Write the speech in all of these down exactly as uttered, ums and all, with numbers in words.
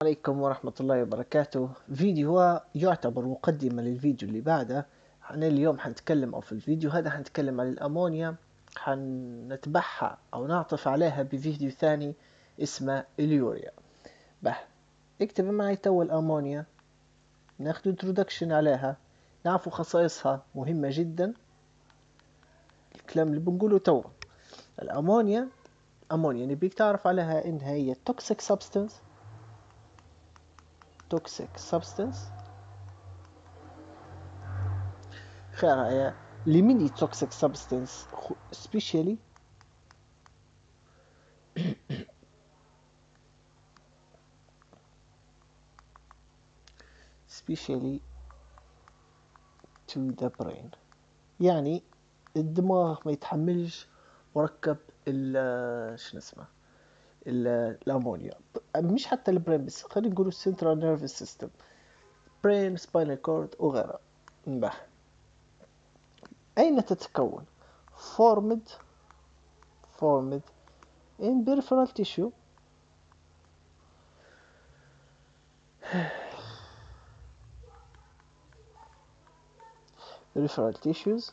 عليكم ورحمة الله وبركاته. فيديو هو يعتبر مقدمة للفيديو اللي بعده. احنا اليوم حنتكلم أو في الفيديو هذا حنتكلم عن الأمونيا، حنتبعها أو نعطف عليها بفيديو ثاني اسمه اليوريا. به اكتب معي تو الأمونيا، ناخد انترودكشن عليها، نعرفوا خصائصها مهمة جدا. الكلام اللي بنقوله تو الأمونيا، أمونيا نبيك تعرف عليها إنها هي toxic substance toxic substance خيرها limited toxic substance especially especially to the brain. يعني الدماغ ما يتحملش مركب ال شنو اسمه الامونيا، مش حتى البرين بس، خلينا نقول السنترال نيرفس سيستم، برين، سباينال كورد وغيرها. به أين تتكون؟ formed formed in peripheral tissue peripheral tissues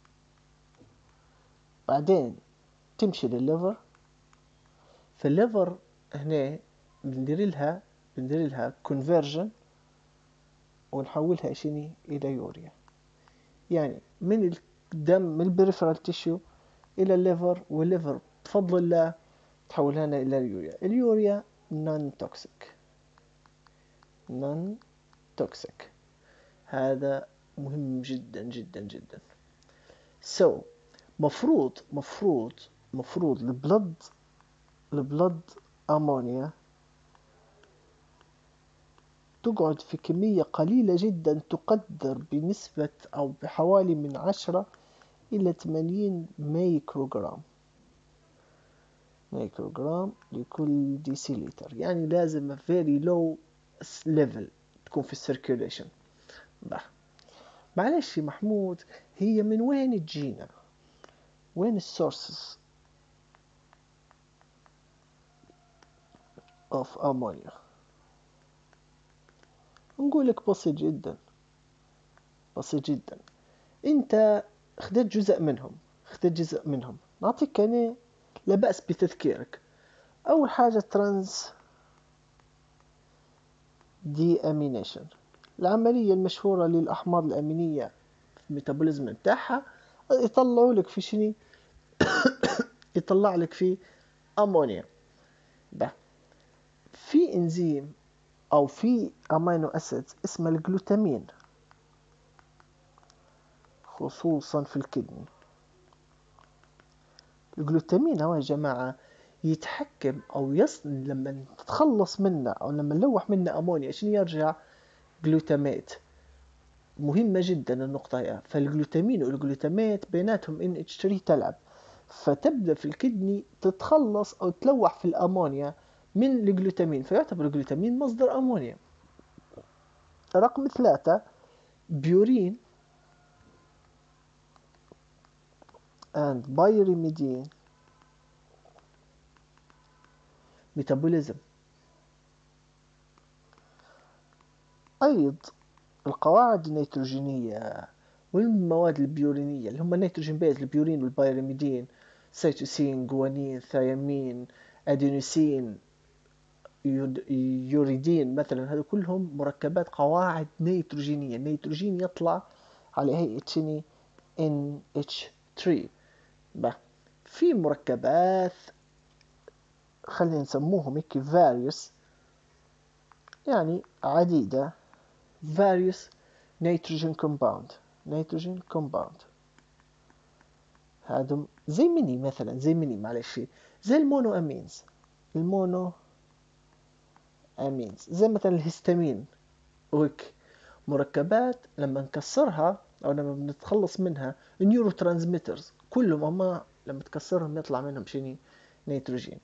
بعدين تمشي للليفر. في الليفر هنا بندير لها بندير لها conversion ونحولها شني إلى يوريا. يعني من الدم من البريفرال تيشو إلى الليفر، والليفر بفضل الله تحولها لنا إلى اليوريا. اليوريا نون توكسيك نون توكسيك هذا مهم جدا جدا جدا. سو so, مفروض مفروض مفروض البلد البلد أمونيا تقعد في كمية قليلة جدا، تقدر بنسبة أو بحوالي من عشرة إلى ثمانين ميكروغرام ميكروغرام لكل ديسيليتر. يعني لازم very low level تكون في السيركيوليشن. معلش يا محمود، هي من وين تجينا؟ وين السورسز اوف امونيا؟ نقول لك بسيط جدا بسيط جدا. انت خدت جزء منهم خدت جزء منهم نعطيك انا لا بأس بتذكيرك. اول حاجة ترانز دي امينيشن، العملية المشهورة للأحماض الأمينية في الميتابوليزم بتاعها، يطلعوا لك في شني يطلع لك في أمونيا. ده في إنزيم أو في أمينو أسيد اسمه الجلوتامين، خصوصا في الكدني. الجلوتامين هو يا جماعة يتحكم أو يصل لما تتخلص منه أو لما نلوح منه أمونيا عشان يرجع جلوتاميت. مهمة جدا النقطة هي. فالجلوتامين والجلوتاميت بيناتهم إن اتش ثلاثة تلعب، فتبدأ في الكدني تتخلص أو تلوح في الأمونيا من الجلوتامين، فيعتبر الجلوتامين مصدر أمونيا. رقم ثلاثة بيورين and pyrimidine metabolism. أيض القواعد النيتروجينية والمواد البيورينية اللي هم النيتروجين بيز، البيورين والبيرميدين، سيتوسين، جوانين، ثيامين، أدينوسين، يوريدين مثلا، هذا كلهم مركبات قواعد نيتروجينية. النيتروجين يطلع على هيئة شني إن إتش ثلاثة. بقى في مركبات خلينا نسموهم هيك various، يعني عديدة، various nitrogen compound nitrogen compound هادم زي مني مثلا زي مني معلش زي المونو امينز المونو امينز زي مثلا الهستامين. وك مركبات لما نكسرها او لما بنتخلص منها النيورو ترانسميترز كلهم هما لما تكسرهم يطلع منهم شيني نيتروجين.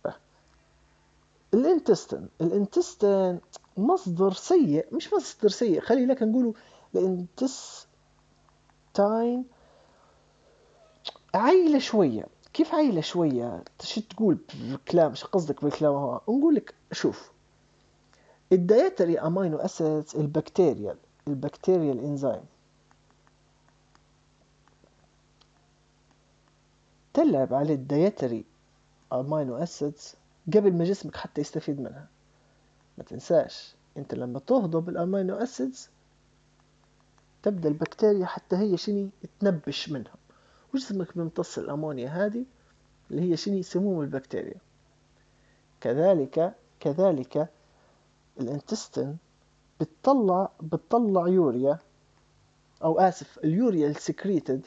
الانتستين الانتستين مصدر سيء، مش مصدر سيء، خلي لك نقوله الانتستين عايلة شوية. كيف عايلة شوية؟ شو تقول بالكلام؟ شو قصدك بالكلام؟ هو نقول لك شوف، الدايتري امينو اسيدز البكتيريال البكتيريال انزيم تلعب على الدايتري امينو اسيدز قبل ما جسمك حتى يستفيد منها. ما تنساش انت لما تهضم الامينو اسيدز تبدا البكتيريا حتى هي شني تنبش منها، وجسمك بيمتص الامونيا هذه اللي هي شني سموم البكتيريا. كذلك كذلك الانتستين بتطلع بتطلع يوريا، او اسف اليوريا السكريتد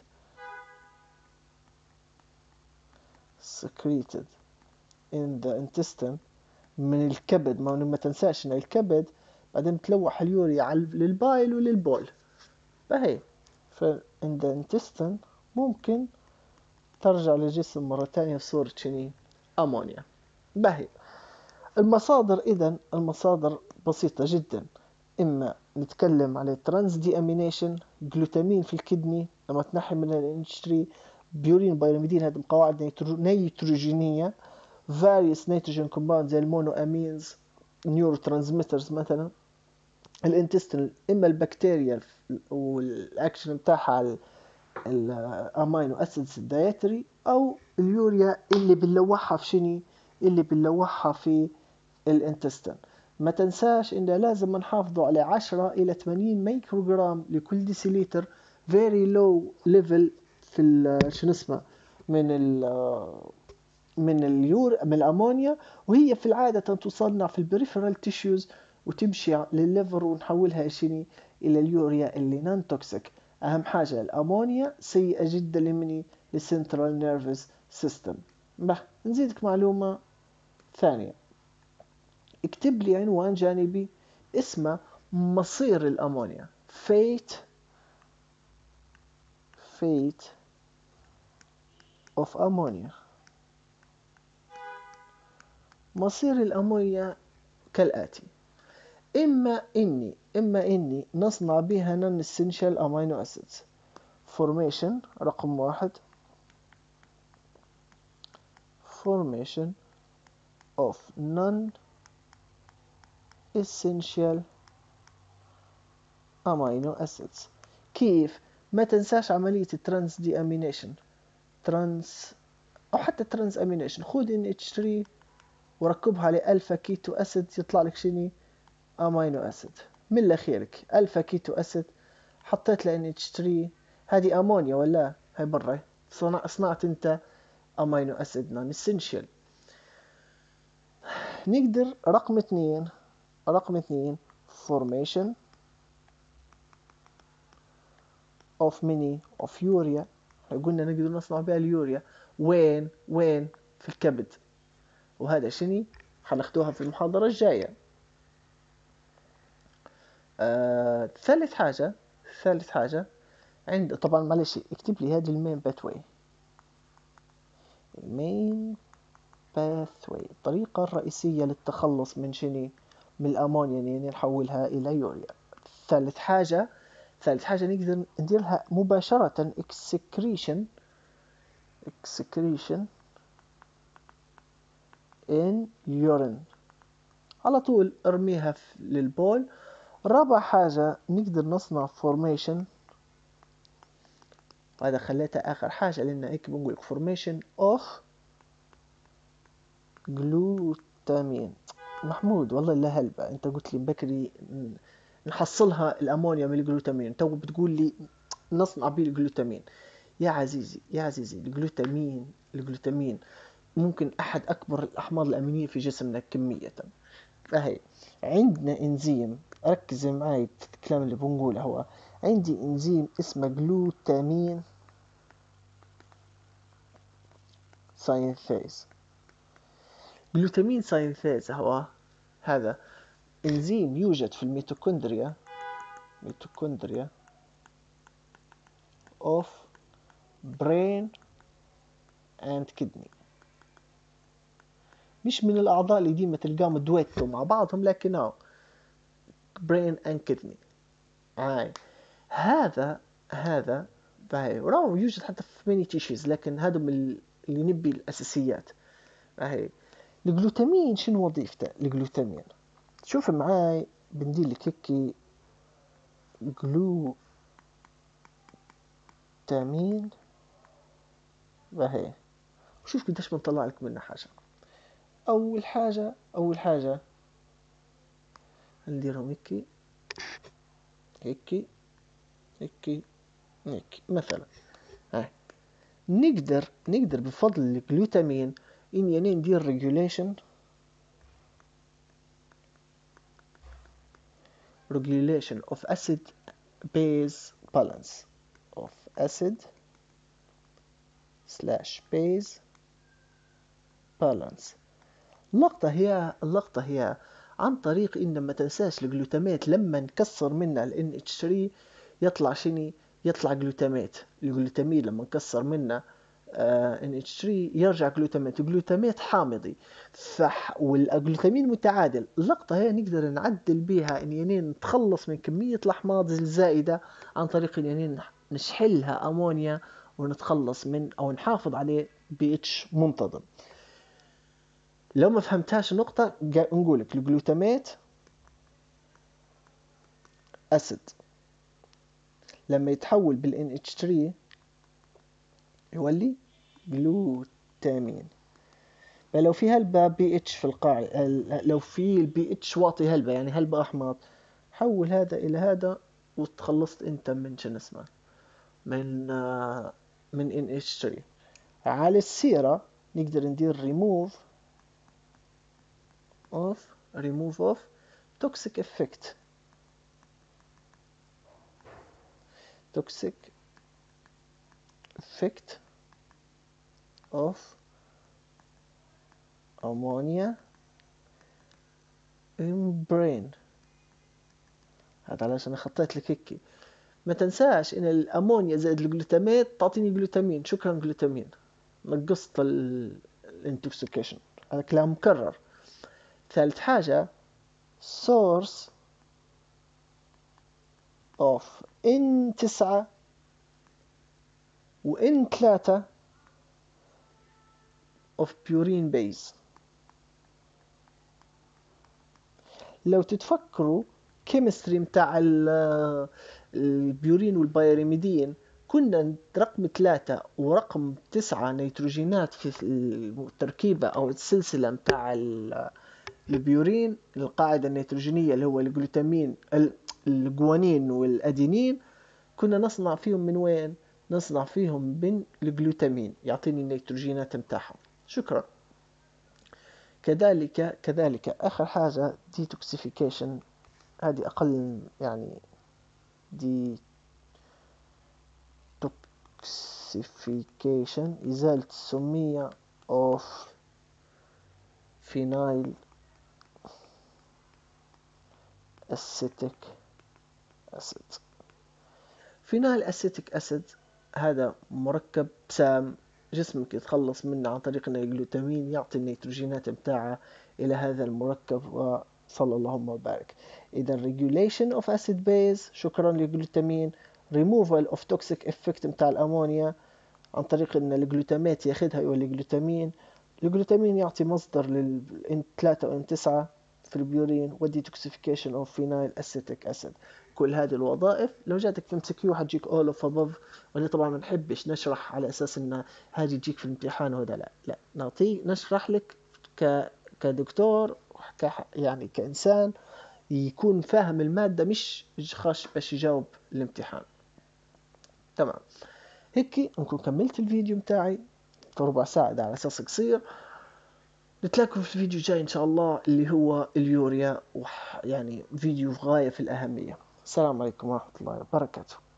secreted in the intestine من الكبد. ما ما تنساش ان الكبد بعدين تلوح اليوريا على للبايل وللبول. فهي ف in the intestine ممكن ترجع للجسم مرة تانية في صورة شني أمونيا. باهي المصادر إذن المصادر بسيطة جدا. إما نتكلم على ترانس دي أمينيشن جلوتامين في الكدني لما تنحي من ال إتش ثري بيورين بايرميدين، هذه قواعد نيتروجينية various nitrogen compounds زي المونو أمينز نيورو ترانسميترز مثلا. الانتستين إما البكتيريا والأكشن بتاعها على الامينو اسيدز الدايتري، او اليوريا اللي بنلوحها في شني اللي بنلوحها في الانتستين. ما تنساش ان لازم نحافظوا على عشرة الى ثمانين ميكروغرام لكل ديسيليتر very low level في شنو اسمه من ال من اليور من الامونيا، وهي في العاده تصنع في البريفرال تيشوز وتمشي للليفر ونحولها شني الى اليوريا اللي نون توكسيك. اهم حاجه الامونيا سيئه جدا لمني للسنترال نيرفس سيستم. نزيدك معلومه ثانيه، اكتب لي عنوان جانبي اسمه مصير الامونيا fate fate of ammonia. مصير الامونيا كالاتي: إما إني إما إني نصنع بها non essential amino acids formation رقم واحد formation of non essential amino acids. كيف؟ ما تنساش عملية الترانس دي أمينيشن ترانس أو حتى ترانس أمينيشن. خذ إن إتش ثري وركبها على ألفا كيتو أسيد يطلع لك شني أمينو أسيد. من الأخيرك ألفا كيتو أسيد حطيت ل إن إتش ثري، هذه أمونيا ولا هاي برا صنع صنعت أنت أمينو أسيد نون إسنشال. نقدر رقم اثنين رقم اثنين formation of mini of urea. قلنا نقدر نصنع بها اليوريا وين وين في الكبد، وهذا شني حناخدوها في المحاضرة الجاية. آه، ثالث حاجة ثالث حاجة عند طبعا معلش اكتب لي هذه المين باثوي المين باثوي الطريقة الرئيسية للتخلص من شني من الأمونيا يعني نحولها إلى يوريا. ثالث حاجة ثالث حاجة نقدر نديرها مباشرة excretion excretion in urine على طول ارميها للبول. رابع حاجة نقدر نصنع formation، وهذا خليتها آخر حاجة لأن هيك بنقول formation of glutamine. محمود والله لا هلبة، انت قلت لي بكري نحصلها الأمونيا من الجلوتامين، تو بتقول لي نصنع به الجلوتامين. يا عزيزي يا عزيزي الجلوتامين الجلوتامين ممكن أحد أكبر الأحماض الأمينية في جسمنا كمية. فهي عندنا إنزيم، ركز معي الكلام اللي بنقوله، هو عندي إنزيم اسمه جلوتامين ساينثيز. جلوتامين ساينثيز هو هذا إنزيم يوجد في الميتوكوندريا ميتوكوندريا of brain and kidney. مش من الأعضاء اللي ديما تلقاهم دويتو مع بعضهم، لكن هو brain and kidney. عاي. هذا هذا باهي وراو يوجد حتى في many tissues، لكن هذا من اللي نبي الأساسيات. باهي الجلوتامين شنو وظيفته؟ الجلوتامين شوف معاي بندير لك هيك جلوتامين وهي، وشوف قديش بنطلع لك منها حاجة. أول حاجة أول حاجة نديرهم هيك هيك هيك هيك مثلا. ها نقدر نقدر بفضل الجلوتامين إني أنا ندير regulation regulation of acid base balance of acid slash base balance. اللقطة هي اللقطة هي عن طريق إن ما تنساش الجلوتامات لما نكسر منها ال إن إتش ثري يطلع شني؟ يطلع جلوتامات. الجلوتامين لما نكسر منه آه إن إتش ثري يرجع جلوتامات، جلوتامات حامضي. فح والجلوتامين متعادل. اللقطة هي نقدر نعدل بها إن يعني نتخلص من كمية الأحماض الزائدة عن طريق إن يعني نشحلها أمونيا ونتخلص من أو نحافظ عليه بي اتش منتظم. لو ما فهمتهاش النقطة نقولك الجلوتامات أسيد لما يتحول بال إن إتش ثري يولي جلوتامين. لو في هلبة بي اتش في القاع، لو في البي اتش واطي هلبة يعني هلبة أحماض، حول هذا إلى هذا وتخلصت أنت من شنو اسمه من من إن إتش ثري. على السيرة نقدر ندير remove of remove of toxic effect toxic effect of ammonia in brain. هذا علشان خطيت لك هيك. ما تنساش ان الامونيا زائد الجلوتامات تعطيني جلوتامين. شكرا جلوتامين، نقصت الانتوكسيكيشن. هذا كلام مكرر. ثالث حاجة source of إن تسعة و إن ثلاثة of purine base. لو تتفكروا كيمستري متاع البيورين والبيريميدين، كنا رقم ثلاثة ورقم تسعة نيتروجينات في التركيبة أو السلسلة متاع البيورين، القاعدة النيتروجينية اللي هو الجلوتامين الجوانين والأدينين، كنا نصنع فيهم من وين؟ نصنع فيهم من الجلوتامين، يعطيني النيتروجينات متاعهم. شكرا. كذلك كذلك آخر حاجة detoxification. هذه أقل يعني detoxification إزالة السمية of phenyl acetic acid. phenyl acetic acid هذا مركب سام جسمك يتخلص منه عن طريق ان الجلوتامين يعطي النيتروجينات متاعه الى هذا المركب، وصلى اللهم وبارك. اذا regulation of acid base شكرا للجلوتامين، removal of toxic effect متاع الامونيا عن طريق ان الجلوتامات ياخدها يولي جلوتامين. الجلوتامين يعطي مصدر لل ثلاثة و تسعة في البيورين، وديتوكسيفيكيشن اوف فينايل اسيتيك اسيد. كل هذه الوظائف لو جاتك في ام سي كيو حتجيك all of above. وانا طبعا ما نحبش نشرح على اساس ان هذه تجيك في الامتحان وهذا لا لا نعطي نشرح لك ك كدكتور ك يعني كانسان يكون فاهم الماده، مش خاش باش يجاوب الامتحان. تمام. هيك نكون كملت الفيديو متاعي في ربع ساعة على اساس قصير. نتلاقوا في الفيديو الجاي ان شاء الله اللي هو اليوريا، يعني فيديو غاية في الأهمية. السلام عليكم ورحمة الله وبركاته.